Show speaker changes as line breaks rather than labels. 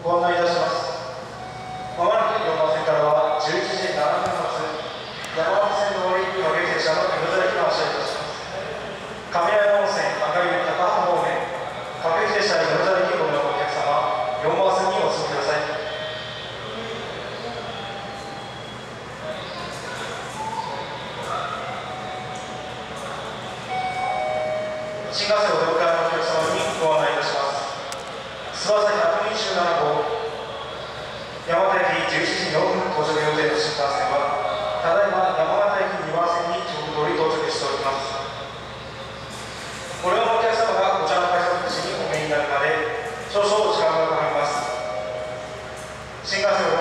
ご案内いたします。まもなく4番線からは11時7分発山手線上り各駅停車の犬沢駅が発車いたします。亀山温泉赤湯高浜方面各駅停車犬沢駅をご利用のお客様、4番線にお進みください。新幹線をお出迎えのお客様にご案内いたします。諏訪127号山形駅17時4分到着予定の新幹線はただいま山形駅2番線に上空通り到着しております。ご利用のお客様がこちらの改札口にお見えになるまで少々お時間がかかります。新幹線を